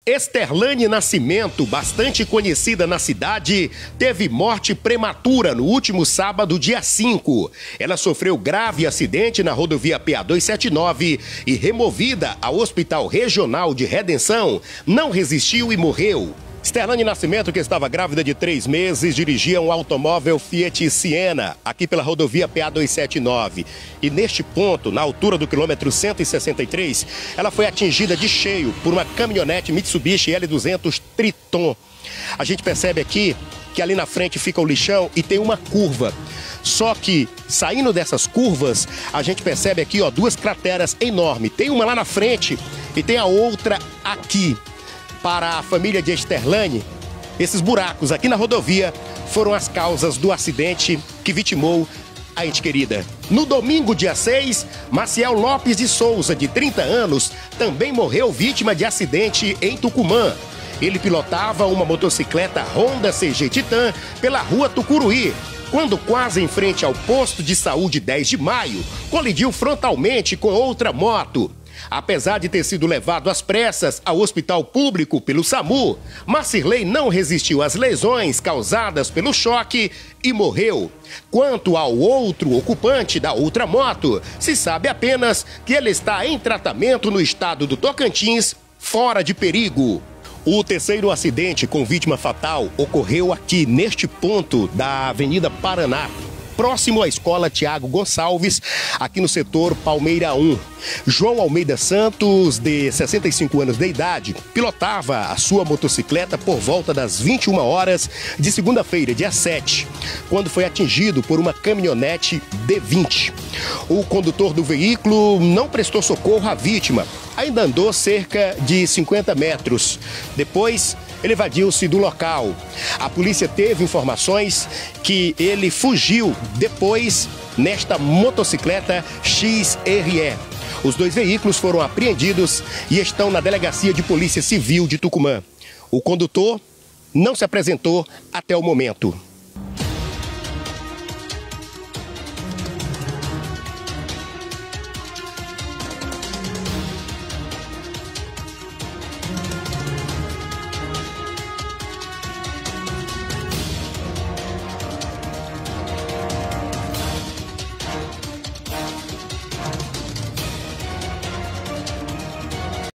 Esterlane Nascimento, bastante conhecida na cidade, teve morte prematura no último sábado, dia 5. Ela sofreu grave acidente na rodovia PA-279 e, removida ao Hospital Regional de Redenção, não resistiu e morreu. Esterlane Nascimento, que estava grávida de 3 meses, dirigia um automóvel Fiat Siena, aqui pela rodovia PA-279. E neste ponto, na altura do quilômetro 163, ela foi atingida de cheio por uma caminhonete Mitsubishi L200 Triton. A gente percebe aqui que ali na frente fica o lixão e tem uma curva. Só que, saindo dessas curvas, a gente percebe aqui, ó, 2 crateras enormes. Tem uma lá na frente e tem a outra aqui. Para a família de Esterlane, esses buracos aqui na rodovia foram as causas do acidente que vitimou a ente querida. No domingo, dia 6, Maciel Lopes de Souza, de 30 anos, também morreu vítima de acidente em Tucumã. Ele pilotava uma motocicleta Honda CG Titan pela rua Tucuruí, quando quase em frente ao posto de saúde 10 de maio, colidiu frontalmente com outra moto. Apesar de ter sido levado às pressas ao hospital público pelo SAMU, Marcirley não resistiu às lesões causadas pelo choque e morreu. Quanto ao outro ocupante da outra moto, se sabe apenas que ele está em tratamento no estado do Tocantins, fora de perigo. O terceiro acidente com vítima fatal ocorreu aqui neste ponto da Avenida Paraná, próximo à escola Tiago Gonçalves, aqui no setor Palmeira 1. João Almeida Santos, de 65 anos de idade, pilotava a sua motocicleta por volta das 21 horas de segunda-feira, dia 7, quando foi atingido por uma caminhonete D20. O condutor do veículo não prestou socorro à vítima, ainda andou cerca de 50 metros. Depois, ele evadiu-se do local. A polícia teve informações que ele fugiu depois nesta motocicleta XRE. Os 2 veículos foram apreendidos e estão na Delegacia de Polícia Civil de Tucumã. O condutor não se apresentou até o momento.